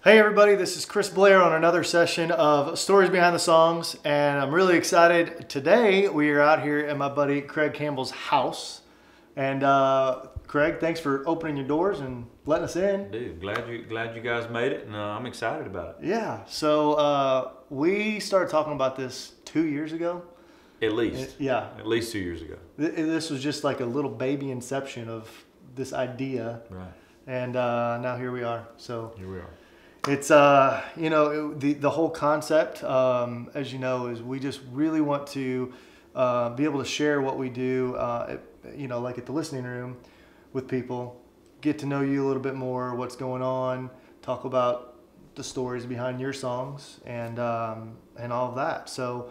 Hey everybody, this is Chris Blair on another session of Stories Behind the Songs, and I'm really excited. Today we are out here at my buddy Craig Campbell's house. And Craig, thanks for opening your doors and letting us in. Dude, glad you guys made it, and I'm excited about it. Yeah, so we started talking about this 2 years ago. At least. Yeah. At least 2 years ago. This was just like a little baby inception of this idea. Right. And now here we are. So here we are. It's the whole concept, as you know, is we just really want to be able to share what we do, like at the listening room with people, get to know you a little bit more, what's going on, talk about the stories behind your songs and all of that. So,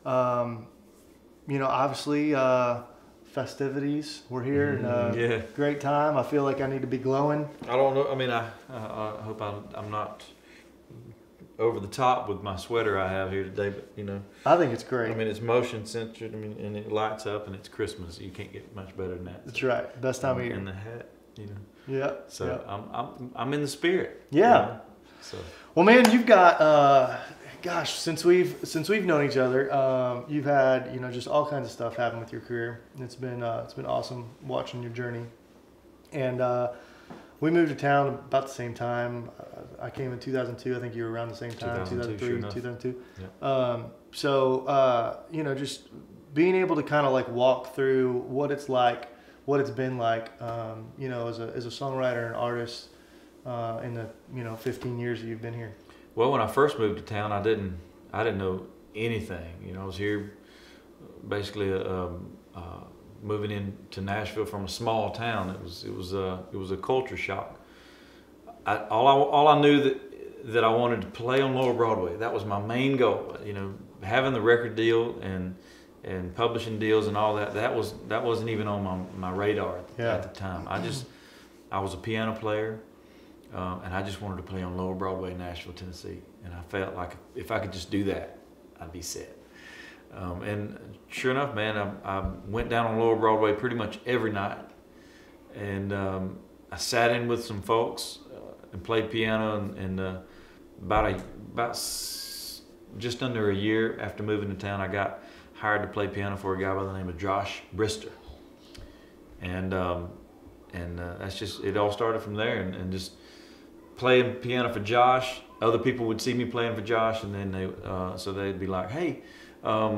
obviously, festivities. We're here and great time. I feel like I need to be glowing. I don't know. I mean, I hope I'm not over the top with my sweater I have here today, but I think it's great. I mean, it's motion censored. I mean, and it lights up, and it's Christmas. You can't get much better than that. That's right. Best time of year. And the hat, Yeah. So yeah. I'm in the spirit. Yeah. So. Well, man, you've got. Gosh, since we've known each other, you've had just all kinds of stuff happen with your career. It's been awesome watching your journey. And we moved to town about the same time. I came in 2002. I think you were around the same time. 2003, 2002. Yeah. Just being able to kind of like walk through what it's like, what it's been like, as a songwriter and artist in the 15 years that you've been here. Well, when I first moved to town, I didn't know anything. I was here basically moving into Nashville from a small town. It was a culture shock. All I knew that I wanted to play on Lower Broadway. That was my main goal. Having the record deal and publishing deals and all that. That wasn't even on my radar at the time. I was a piano player. And I just wanted to play on Lower Broadway in Nashville, Tennessee. And I felt like if I could just do that, I'd be set. And sure enough, man, I went down on Lower Broadway pretty much every night. And I sat in with some folks and played piano. And about just under a year after moving to town, I got hired to play piano for a guy by the name of Josh Brister. And that's just, it all started from there. And just playing piano for Josh. Other people would see me playing for Josh, and then they'd be like, "Hey, are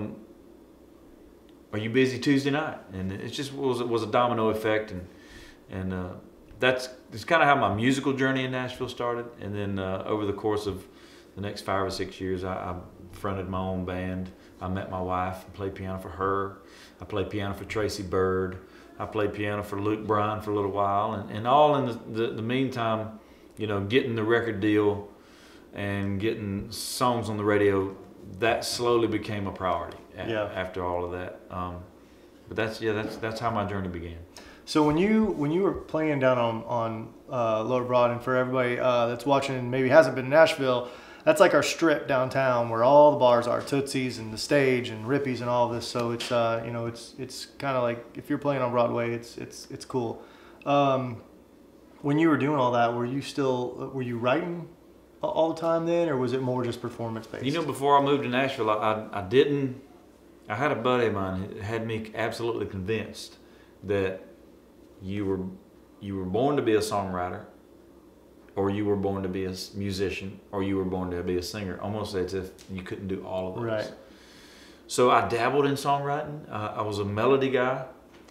you busy Tuesday night?" And it just was a domino effect, and it's kind of how my musical journey in Nashville started. And then over the course of the next 5 or 6 years, I fronted my own band. I met my wife and played piano for her. I played piano for Tracy Byrd. I played piano for Luke Bryan for a little while, and all in the meantime. Getting the record deal and getting songs on the radio, that slowly became a priority after all of that. But that's how my journey began. So when you were playing down on Lower Broad, and for everybody that's watching and maybe hasn't been to Nashville, that's like our strip downtown where all the bars are, Tootsie's and the Stage and Rippy's and all of this. So it's it's kind of like if you're playing on Broadway, it's cool. When you were doing all that, were you writing all the time then, or was it more just performance based? Before I moved to Nashville, I had a buddy of mine who had me absolutely convinced that you were born to be a songwriter, or you were born to be a musician, or you were born to be a singer, almost as if you couldn't do all of those. Right. So I dabbled in songwriting. I was a melody guy.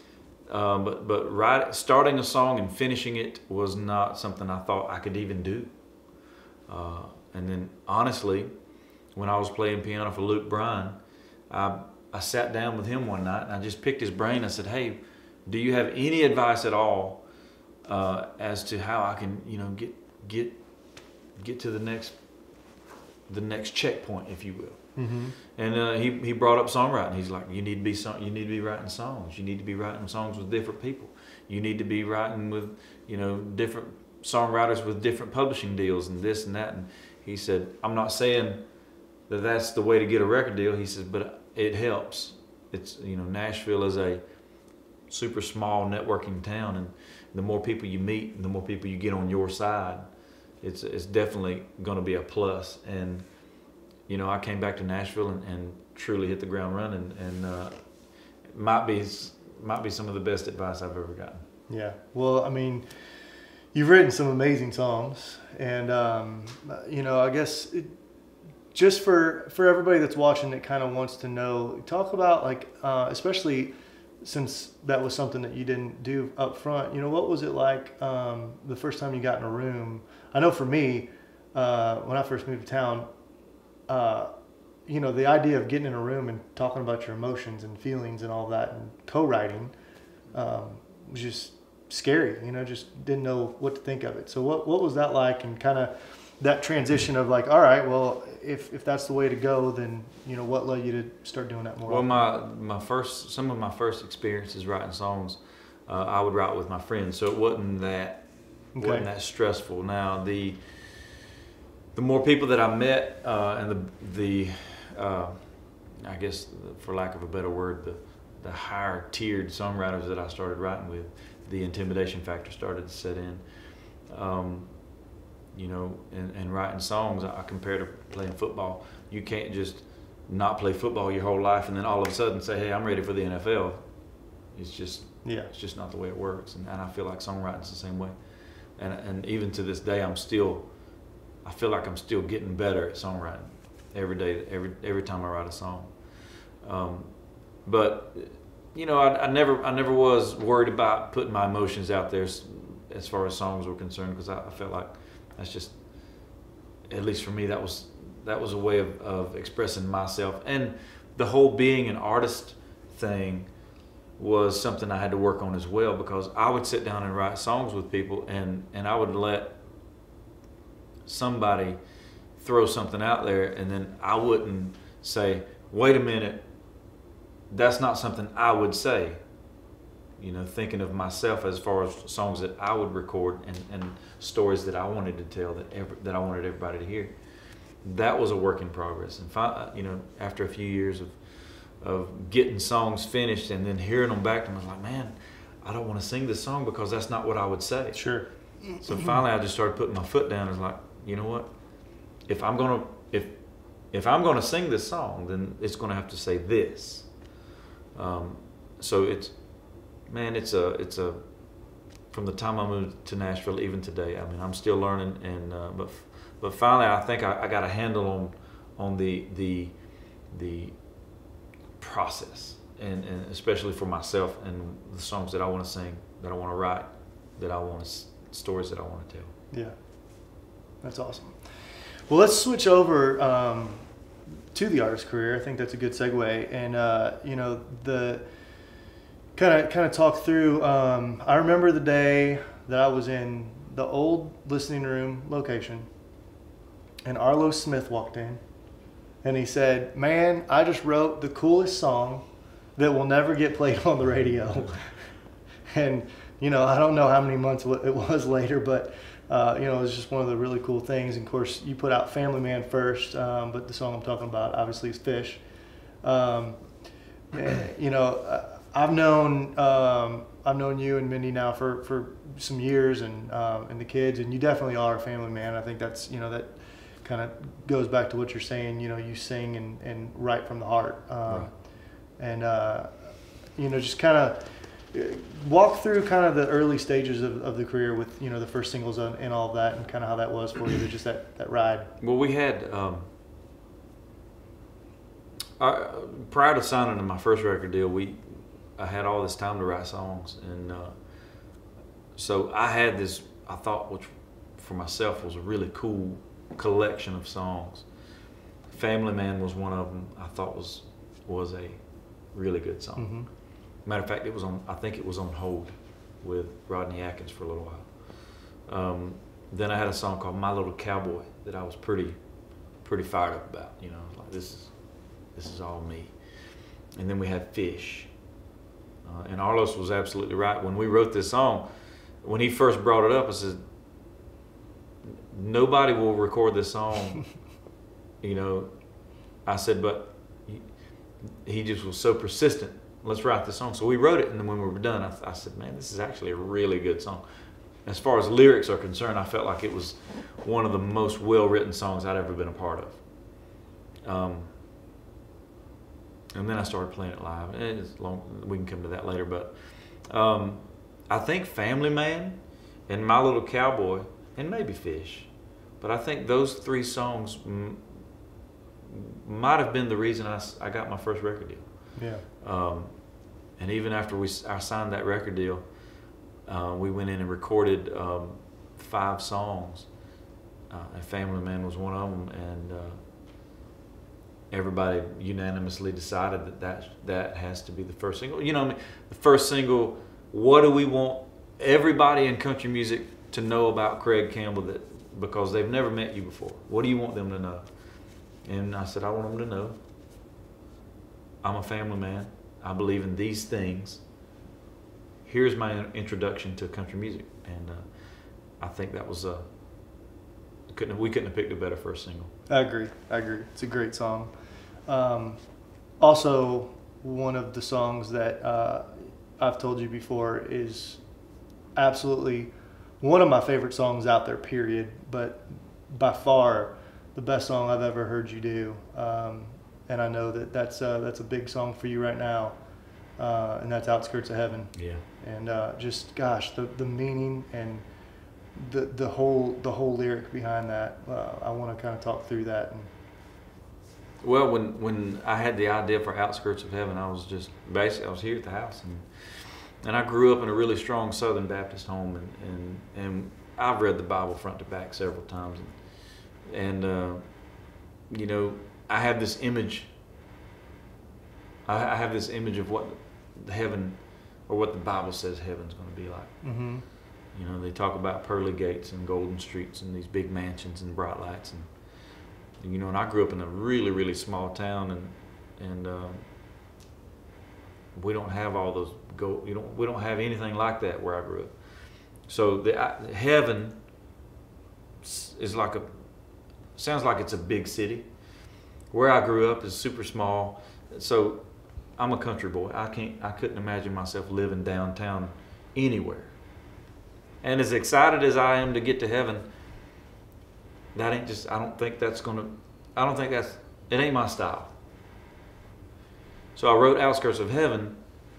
But starting a song and finishing it was not something I thought I could even do. And then honestly, when I was playing piano for Luke Bryan, I sat down with him one night and I just picked his brain. I said, "Hey, do you have any advice at all as to how I can, get to the next checkpoint, if you will?" Mm-hmm. And he brought up songwriting. He's like, you need to be writing songs. You need to be writing songs with different people. You need to be writing with different songwriters with different publishing deals and this and that. And he said, "I'm not saying that that's the way to get a record deal." He says, "But it helps. It's Nashville is a super small networking town, and the more people you meet, the more people you get on your side, it's definitely going to be a plus. And you know, I came back to Nashville and truly hit the ground running, and it might be some of the best advice I've ever gotten. Yeah. Well, I mean, you've written some amazing songs, and you know, I guess just for everybody that's watching that kind of wants to know, talk about like, especially since that was something that you didn't do up front. You know, what was it like the first time you got in a room? I know for me, when I first moved to town, you know, the idea of getting in a room and talking about your emotions and feelings and all that and co-writing was just scary, you know, just didn't know what to think of it. So what was that like, and kind of that transition of like, all right, well, if that's the way to go, then, you know, what led you to start doing that more? Well, some of my first experiences writing songs, I would write with my friends, so it wasn't that stressful. Now the more people that I met, and the I guess, for lack of a better word, the higher tiered songwriters that I started writing with, the intimidation factor started to set in. You know, and writing songs, I compare to playing football. You can't just not play football your whole life and then all of a sudden say, hey, I'm ready for the NFL. It's just not the way it works. And I feel like songwriting's the same way. And even to this day, I feel like I'm still getting better at songwriting every day, every time I write a song. But you know, I never was worried about putting my emotions out there as far as songs were concerned, because I felt like that's just, at least for me, that was a way of expressing myself. And the whole being an artist thing was something I had to work on as well, because I would sit down and write songs with people, and I would let somebody throw something out there, and then I wouldn't say, wait a minute, that's not something I would say. You know, thinking of myself as far as songs that I would record and stories that I wanted to tell, that I wanted everybody to hear. That was a work in progress. And you know, after a few years of getting songs finished and then hearing them back, I was like, man, I don't want to sing this song because that's not what I would say. Sure. So finally, I just started putting my foot down and was like, you know what? If I'm gonna sing this song, then it's gonna have to say this. So it's a from the time I moved to Nashville, even today, I mean, I'm still learning, and but finally, I think I got a handle on the process, and especially for myself and the songs that I want to sing, that I want to write, stories that I want to tell. Yeah, that's awesome. Well, let's switch over to the artist career. I think that's a good segue, and you know, the kind of talk through. I remember the day that I was in the old listening room location, and Arlo Smith walked in, and he said, "Man, I just wrote the coolest song that will never get played on the radio." And you know, I don't know how many months it was later, but you know, it was just one of the really cool things. And of course, you put out Family Man first, but the song I'm talking about obviously is Fish. You know, I've known you and Mindy now for some years, and the kids, and you definitely are a family man. I think that's, you know, that kind of goes back to what you're saying. You know, you sing and write from the heart, Right. And you know, just kind of walk through kind of the early stages of the career with, you know, the first singles and all of that, and kind of how that was for you, just that ride. Well, we had prior to signing to my first record deal, I had all this time to write songs, and so I had this, I thought, which for myself was a really cool collection of songs. Family Man was one of them. I thought was a really good song. Mm-hmm. Matter of fact, I think it was on hold with Rodney Atkins for a little while. Then I had a song called My Little Cowboy that I was pretty fired up about. You know, like this is all me. And then we had Fish. And Arlos was absolutely right. When we wrote this song, when he first brought it up, I said, nobody will record this song. You know, I said, but he just was so persistent. Let's write this song. So we wrote it, and then when we were done, I said, man, this is actually a really good song. as far as lyrics are concerned, I felt like it was one of the most well-written songs I'd ever been a part of. And then I started playing it live. And it's long, we can come to that later, but I think Family Man and My Little Cowboy and maybe Fish, but I think those three songs might have been the reason I got my first record deal. Yeah. And even after I signed that record deal, we went in and recorded 5 songs, and Family Man was one of them, and everybody unanimously decided that has to be the first single. You know what I mean? The first single, what do we want everybody in country music to know about Craig Campbell, because they've never met you before? What do you want them to know? And I said, I want them to know I'm a family man. I believe in these things. Here's my introduction to country music. And I think that was we couldn't have picked a better first single. I agree. It's a great song. Also, one of the songs that I've told you before is absolutely one of my favorite songs out there, period, but by far the best song I've ever heard you do. And I know that's a big song for you right now, and that's Outskirts of Heaven. Yeah. And just, gosh, the meaning and the whole lyric behind that. I want to kind of talk through that. Well, when I had the idea for Outskirts of Heaven, I was here at the house, and I grew up in a really strong Southern Baptist home, and I've read the Bible front to back several times, and you know, I have this image. I have this image of what heaven, or what the Bible says heaven's going to be like. Mm-hmm. You know, they talk about pearly gates and golden streets and these big mansions and bright lights, and you know, and I grew up in a really, really small town, and we don't have all those we don't have anything like that where I grew up. So heaven is sounds like it's a big city. Where I grew up is super small. So I'm a country boy. I couldn't imagine myself living downtown anywhere. And as excited as I am to get to heaven, it ain't my style. So I wrote Outskirts of Heaven.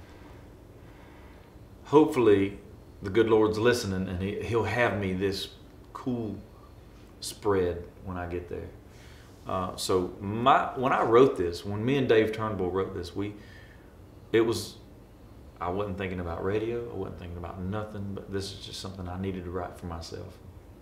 Hopefully the good Lord's listening, and he'll have me this cool spread when I get there. So when I wrote this, when me and Dave Turnbull wrote this, I wasn't thinking about radio, I wasn't thinking about nothing, but this is just something I needed to write for myself.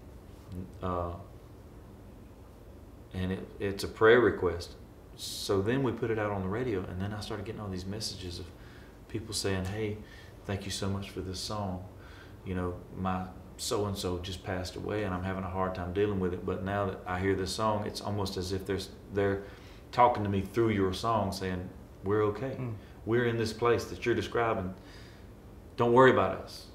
And it's a prayer request. So then we put it out on the radio, and then I started getting all these messages of people saying, hey, thank you so much for this song. You know, my so-and-so just passed away, and I'm having a hard time dealing with it, but now that I hear this song, it's almost as if they're talking to me through your song, saying, we're okay. We're in this place that you're describing. Don't worry about us.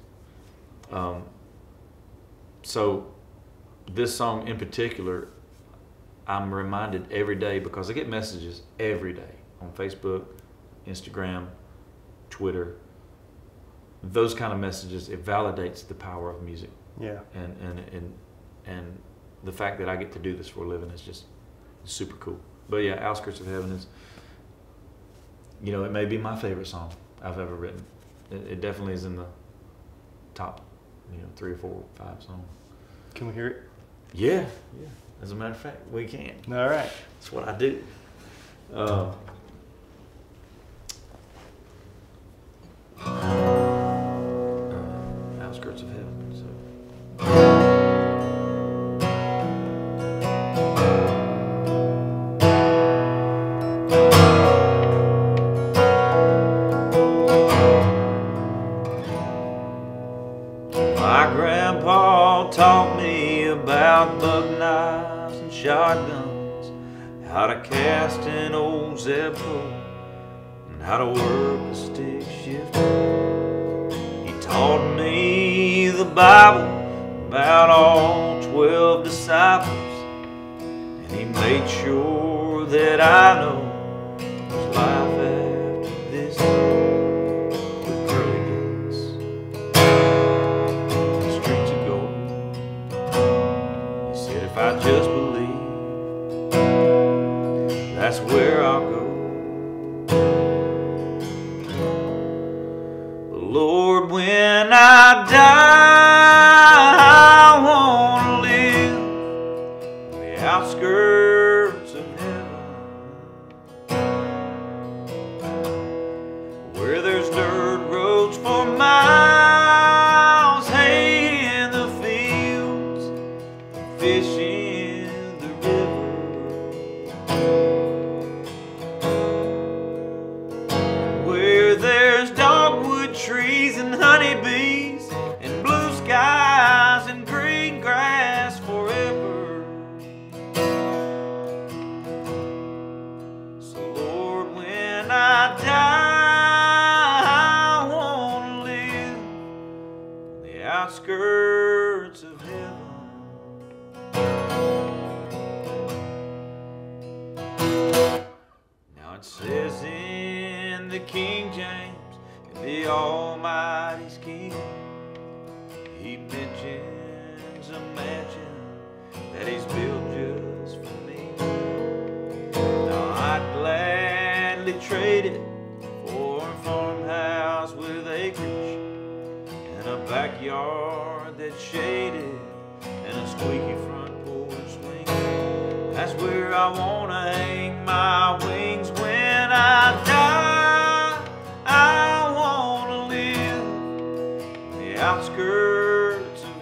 So this song in particular, I'm reminded every day, because I get messages every day on Facebook, Instagram, Twitter. Those kind of messages, it validates the power of music. Yeah. And the fact that I get to do this for a living is just super cool. But yeah, Outskirts of Heaven is, you know, it may be my favorite song I've ever written. It definitely is in the top, 3 or 4 or 5 songs. Can we hear it? Yeah. As a matter of fact, we can. All right. That's what I do. Outskirts of Heaven. So. My grandpa taught me about buck knives and shotguns, how to cast an old Zebco, and how to work a stick shifter. He taught me the Bible about all 12 disciples, and he made sure that I know there's life after this with pearly gates, streets of die, I want to live on the outskirts of heaven, where there's dirt roads for miles, hay in the fields, fish in the river, where there's dogwood trees and honeybees and blue skies and green grass forever. So Lord, when I die, I want to live on the outskirts of heaven. Now it says in the King James, the Almighty's King, He mentions a mansion that He's built just for me. Now I'd gladly trade it for a farmhouse with acreage and a backyard that's shaded and a squeaky front porch swing. That's where I want to hang my wings when I die. I want to live on the outskirts of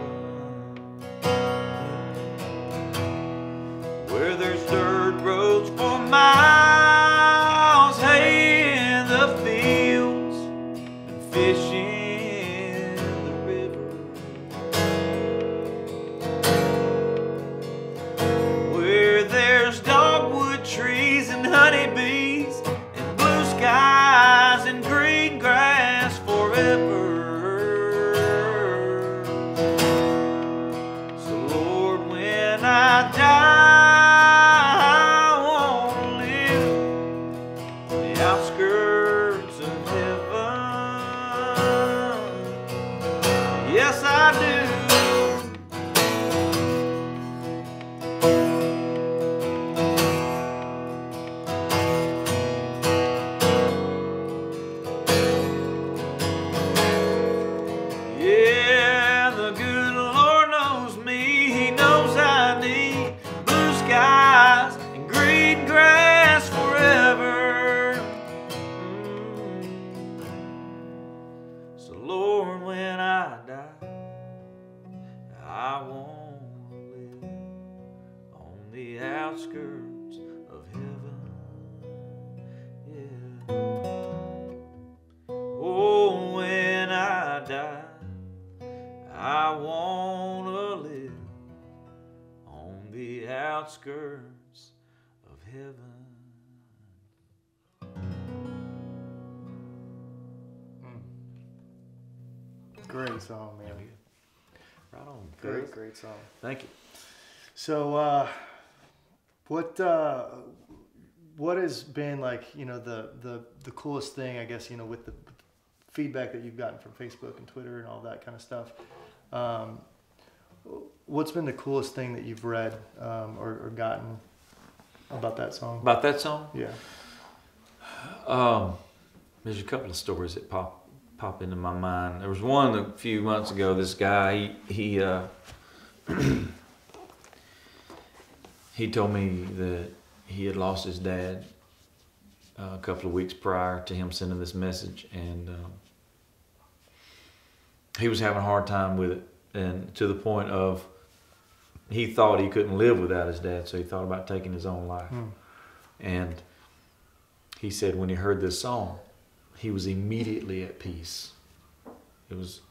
heaven, where there's dirt roads for miles, hay in the fields, and fish in the river, where there's dogwood trees and honeybees and blue skies and green grass forever. So Lord, when I die, I want to live on the outskirts of heaven. Yes, I do. Yeah, the good Lord knows me. He knows I need blue skies and green grass forever. So Lord, when I die, I want to live on the outskirts of heaven. Yeah. Oh, when I die, I want to live on the outskirts of heaven. Great song, man. Right on. Great song. Thank you. So, what has been like, you know, the coolest thing, I guess, you know, with the feedback that you've gotten from Facebook and Twitter and all that kind of stuff? What's been the coolest thing that you've read or gotten about that song? About that song? Yeah. There's a couple of stories that pop into my mind. There was one a few months ago. This guy, he told me that he had lost his dad a couple of weeks prior to him sending this message, and he was having a hard time with it, and to the point of he thought he couldn't live without his dad, so he thought about taking his own life. And he said when he heard this song, he was immediately at peace. It was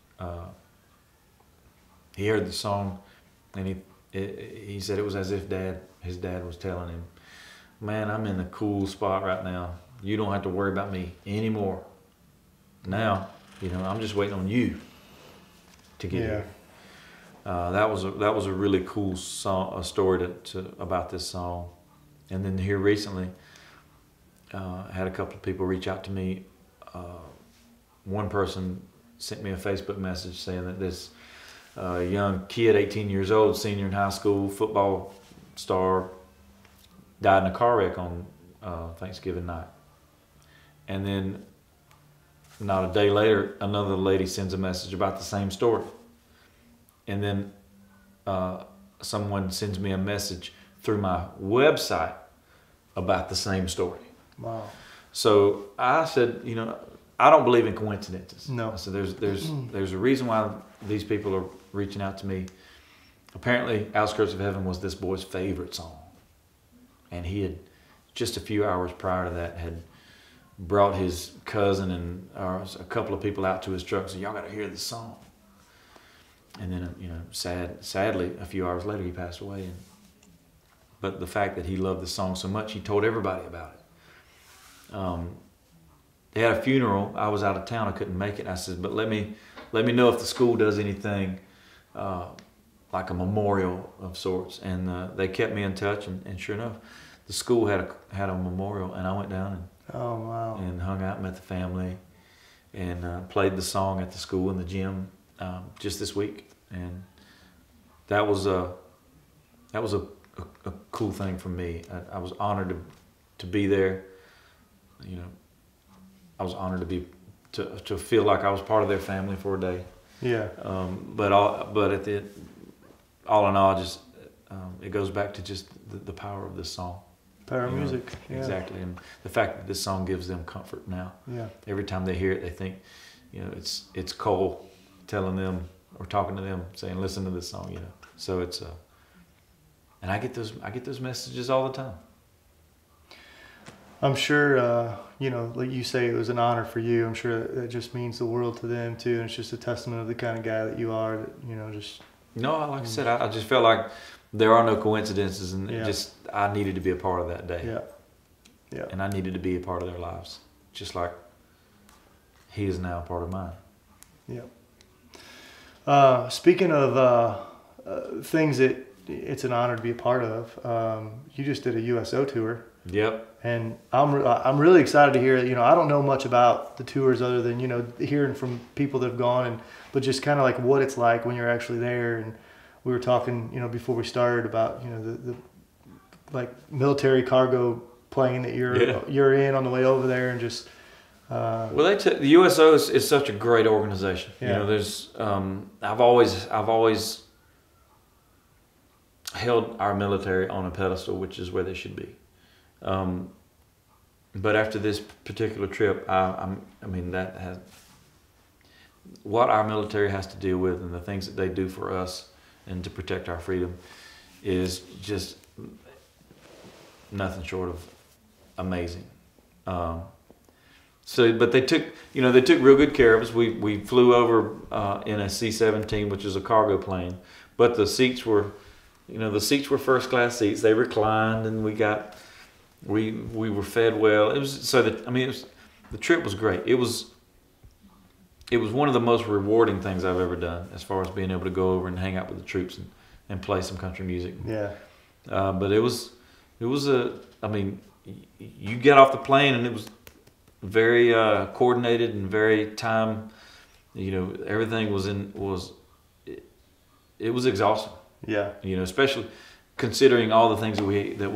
he heard the song, and he said it was as if his dad was telling him, "Man, I'm in a cool spot right now. You don't have to worry about me anymore. Now, you know, I'm just waiting on you to get here." That was a really cool song, a story about this song. And then here recently, I had a couple of people reach out to me. One person sent me a Facebook message saying that this young kid, 18 years old, senior in high school, football star, died in a car wreck on Thanksgiving night. And then not a day later, another lady sends a message about the same story. And then someone sends me a message through my website about the same story. Wow. So I said, you know, I don't believe in coincidences. No. I said, there's a reason why these people are reaching out to me. Apparently, Outskirts of Heaven was this boy's favorite song. And he had, just a few hours prior to that, had brought his cousin and a couple of people out to his truck and said, y'all got to hear this song. And then, you know, sadly, a few hours later, he passed away. But the fact that he loved the song so much, he told everybody about it. They had a funeral. I was out of town. I couldn't make it. I said, but let me know if the school does anything like a memorial of sorts. And they kept me in touch. And sure enough, the school had a memorial. And I went down and hung out, met the family, and played the song at the school in the gym just this week. And that was a cool thing for me. I was honored to be there. You know, I was honored to feel like I was part of their family for a day. Yeah. But all in all, just it goes back to just the power of this song. Power of music. Yeah. Exactly, and the fact that this song gives them comfort now. Yeah. Every time they hear it, they think, you know, it's Cole telling them or talking to them, saying, "Listen to this song," you know. So it's and I get those messages all the time. I'm sure, you know, like you say, it was an honor for you. I'm sure that just means the world to them too, and it's just a testament of the kind of guy that you are. That, you know, just. No, like I said, I just felt like there are no coincidences, and Yeah. just I needed to be a part of that day. Yeah. Yeah. And I needed to be a part of their lives, just like he is now a part of mine. Yeah. Speaking of things that it's an honor to be a part of, you just did a USO tour. Yep. And I'm really excited to hear it. You know, I don't know much about the tours other than, you know, hearing from people that have gone, but just kind of like what it's like when you're actually there. And we were talking, you know, before we started about, you know, the like military cargo plane that you're in on the way over there, and just. Well, the USO is such a great organization. Yeah. You know, there's I've always held our military on a pedestal, which is where they should be. But after this particular trip, I mean, that has what our military has to deal with, and the things that they do for us and to protect our freedom is just nothing short of amazing. But they took real good care of us. We flew over in a C-17, which is a cargo plane, but the seats were first class seats. They reclined, and we were fed well. The trip was great. It was one of the most rewarding things I've ever done, as far as being able to go over and hang out with the troops and play some country music. Yeah. But it was you get off the plane, and it was very coordinated and very time. You know, everything was exhausting. Yeah. You know, especially considering all the things that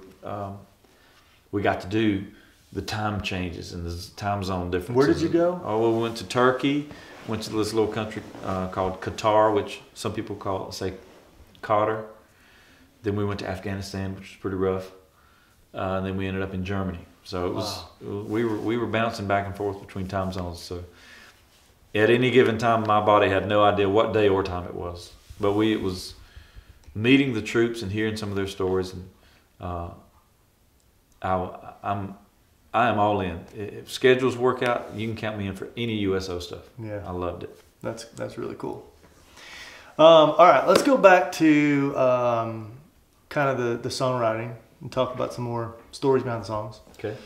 we got to do, the time changes and the time zone differences. Where did you go? Oh, we went to Turkey. Went to this little country called Qatar, which some people say Qatar. Then we went to Afghanistan, which was pretty rough. And then we ended up in Germany. So it was we were bouncing back and forth between time zones. So at any given time, my body had no idea what day or time it was. But it was meeting the troops and hearing some of their stories, and I am all in. If schedules work out, you can count me in for any USO stuff. Yeah, I loved it. That's really cool. All right, let's go back to kind of the songwriting and talk about some more stories behind the songs. Okay.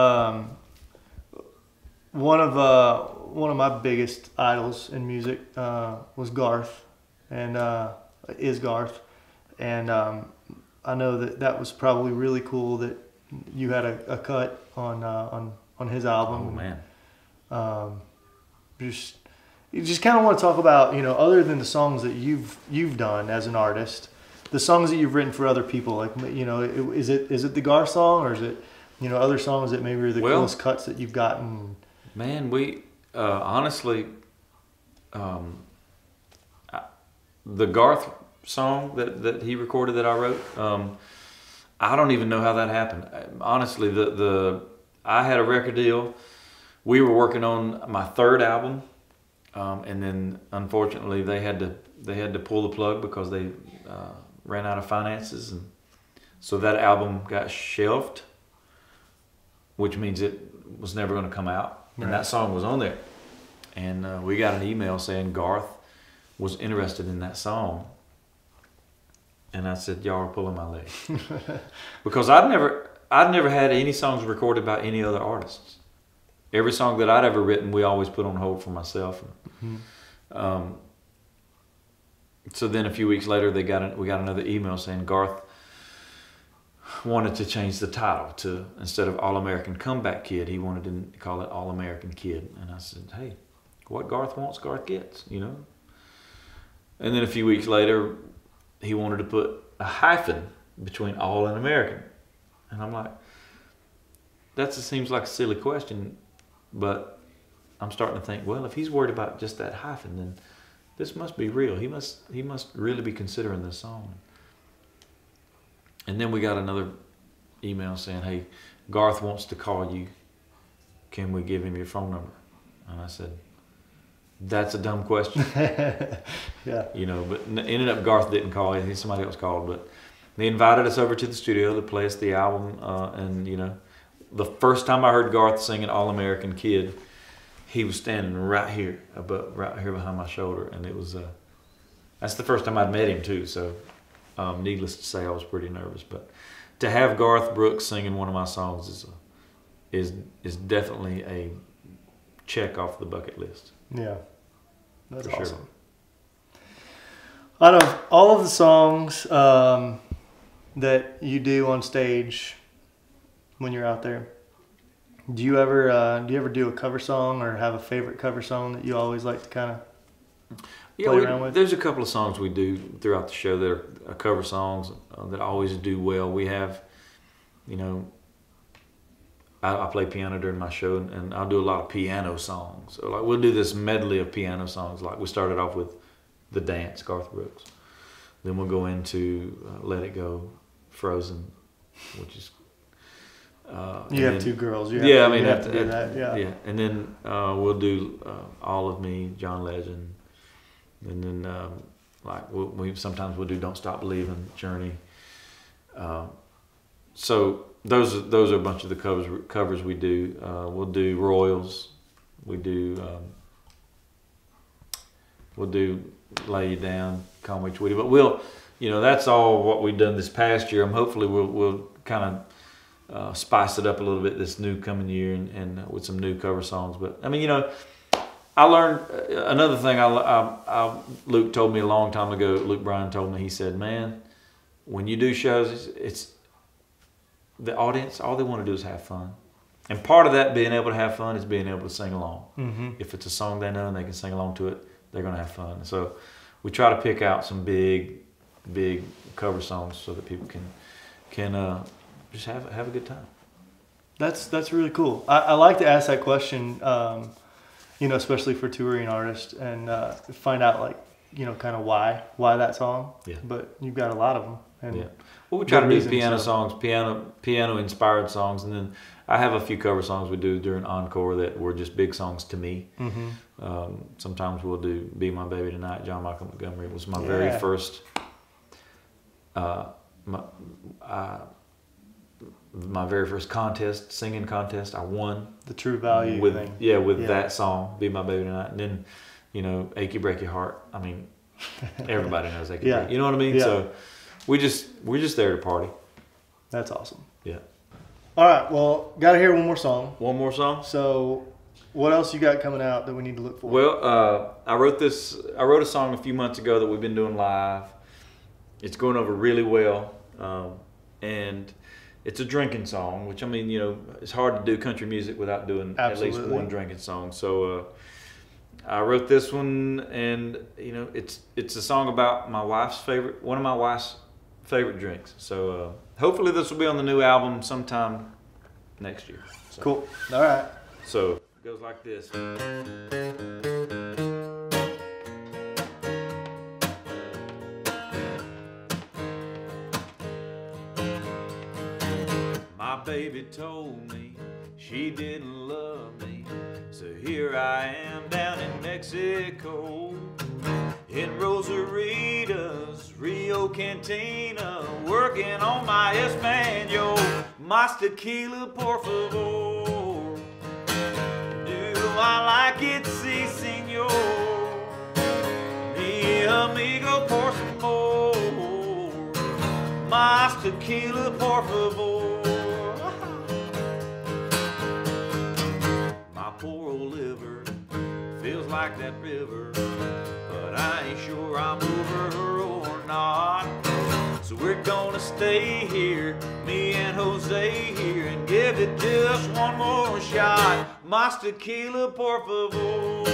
One of my biggest idols in music was Garth, and is Garth, and I know that was probably really cool that you had a cut on his album. Oh man. You just kind of want to talk about, you know, other than the songs that you've done as an artist, the songs that you've written for other people. Like, you know, is it the Garth song, or is it, you know, other songs that maybe are the coolest cuts that you've gotten? Man, honestly, the Garth song that he recorded that I wrote, I don't even know how that happened. Honestly, I had a record deal. We were working on my third album, and then unfortunately they had to pull the plug because they ran out of finances, and so that album got shelved, which means it was never going to come out. And that song was on there, and we got an email saying Garth was interested in that song, and I said, "Y'all are pulling my leg," because I'd never had any songs recorded by any other artists. Every song that I'd ever written, we always put on hold for myself. Mm-hmm. So then a few weeks later, we got another email saying Garth wanted to change the title to, instead of All American Comeback Kid, he wanted to call it All American Kid. And I said, hey, what Garth wants, Garth gets, you know? And then a few weeks later, he wanted to put a hyphen between All and American. And I'm like, that just seems like a silly question, but I'm starting to think, well, if he's worried about just that hyphen, then this must be real. He must really be considering this song. And then we got another email saying, hey, Garth wants to call you. Can we give him your phone number? And I said, that's a dumb question. Yeah. You know, but ended up Garth didn't call. Somebody else called. But they invited us over to the studio to play us the album. And, you know, the first time I heard Garth singing All American Kid, he was standing right here behind my shoulder. And it was, that's the first time I'd met him too. So needless to say, I was pretty nervous. But to have Garth Brooks singing one of my songs is definitely a check off the bucket list. Yeah, that's for awesome. Sure. Out of all of the songs that you do on stage when you're out there, do you ever do a cover song or have a favorite cover song that you always like to kind of play around with? There's a couple of songs we do throughout the show that are cover songs that always do well. We have, you know, I play piano during my show, and I'll do a lot of piano songs. So like we'll do this medley of piano songs. Like we started off with The Dance, Garth Brooks. Then we'll go into Let It Go, Frozen, which is. You have two girls. You have to do that. Yeah. And then we'll do All of Me, John Legend, and then we sometimes we'll do Don't Stop Believing, Journey. So those are a bunch of the covers we do. We'll do Royals. We'll do Lay You Down, Call Me Tweety. But that's all what we've done this past year. And hopefully we'll kind of spice it up a little bit this new coming year and with some new cover songs. But I mean, you know, I learned another thing. Luke told me a long time ago. Luke Bryan told me. He said, "Man, when you do shows, it's the audience. All they want to do is have fun, and part of that being able to have fun is being able to sing along. Mm-hmm. If it's a song they know and they can sing along to it, they're going to have fun. So we try to pick out some big cover songs so that people can just have a good time." That's really cool. I like to ask that question. Especially for touring artists, and find out kind of why that song. Yeah. But you've got a lot of them. And yeah. Well, we try to do piano songs, piano inspired songs, and then I have a few cover songs we do during Encore that were just big songs to me. Mm-hmm. Sometimes we'll do Be My Baby Tonight. John Michael Montgomery was my very first. My very first singing contest, I won. The True Value with thing. That song, Be My Baby Tonight. And then, Achy Break Your Heart. I mean, everybody knows Achy Break. You know what I mean? Yeah. So we're just there to party. That's awesome. Yeah. All right, well, got to hear one more song. One more song? So what else you got coming out that we need to look for? Well, I wrote a song a few months ago that we've been doing live. It's going over really well. And it's a drinking song, which, I mean, it's hard to do country music without doing Absolutely. At least one drinking song. So I wrote this one, and it's a song about one of my wife's favorite drinks. So hopefully this will be on the new album sometime next year. So. Cool. All right. So goes like this. My baby told me she didn't love me, so here I am down in Mexico, in Rosarita's Rio Cantina, working on my Espanol. Mas tequila, por favor. Do I like it, si, senor? Mi amigo, por favor. Mas tequila, por favor. My poor old liver feels like that river, but I ain't sure I'm over her or not. So we're gonna stay here, me and Jose here, and give it just one more shot. Mas tequila, por favor.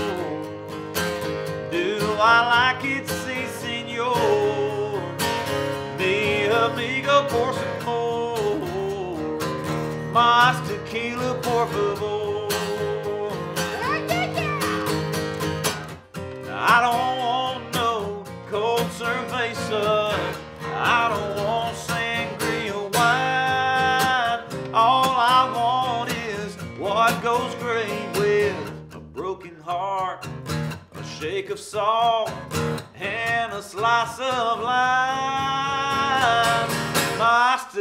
Do I like it, si, senor? Mi amigo, por favor. Mas tequila, por favor. I don't want no cold cerveza. I don't want sangria wine. All I want is what goes great with a broken heart, a shake of salt, and a slice of lime. Mas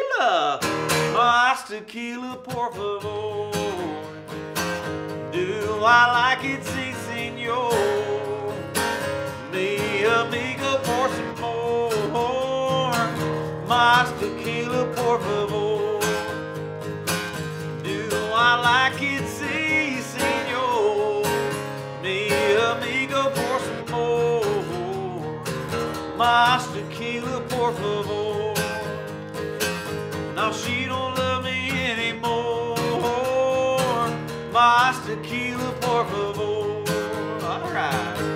tequila, por favor. Do I like it, si, senor? Mi amigo, por favor. Mas tequila, por favor. Do I like it, si, senor? Mi amigo, por favor. Mas tequila, por favor. Now she don't love me anymore. Mas tequila, por favor. All right.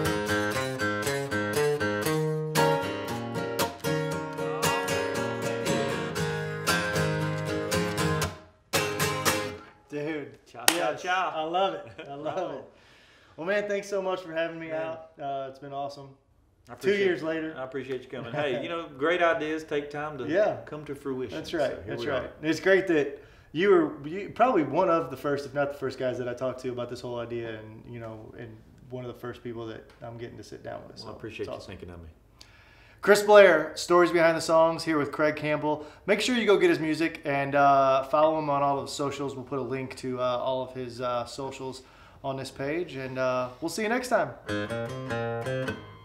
Dude, Yes, I love it. I love it. Well, man, thanks so much for having me out. It's been awesome. 2 years later. I appreciate you coming. Hey, you know, great ideas take time to come to fruition. That's right. So That's right. It's great that you were probably one of the first, if not the first guys that I talked to about this whole idea, and and one of the first people that I'm getting to sit down with. Well, I appreciate you thinking of me. Chris Blair, Stories Behind the Songs, here with Craig Campbell. Make sure you go get his music and follow him on all of his socials. We'll put a link to all of his socials on this page, and we'll see you next time.